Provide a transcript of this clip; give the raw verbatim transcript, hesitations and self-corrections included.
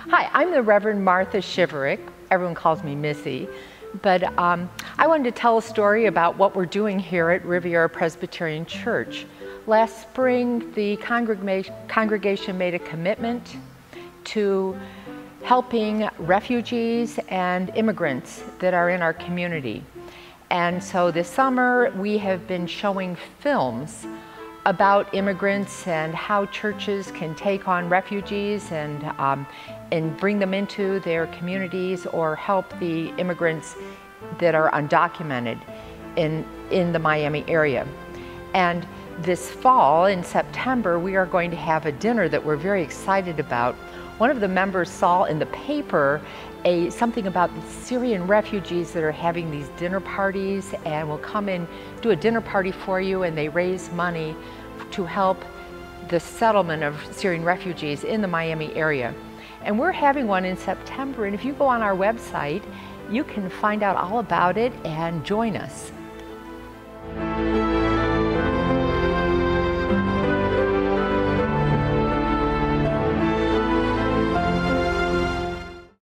Hi, I'm the Reverend Martha Shiverick. Everyone calls me Missy. But um, I wanted to tell a story about what we're doing here at Riviera Presbyterian Church. Last spring, the congreg congregation made a commitment to helping refugees and immigrants that are in our community. And so this summer, we have been showing films about immigrants and how churches can take on refugees and, um, and bring them into their communities or help the immigrants that are undocumented in, in the Miami area. And this fall, in September, we are going to have a dinner that we're very excited about. One of the members saw in the paper a, something about the Syrian refugees that are having these dinner parties and will come and do a dinner party for you, and they raise money to help the settlement of Syrian refugees in the Miami area. And we're having one in September, and if you go on our website, you can find out all about it and join us.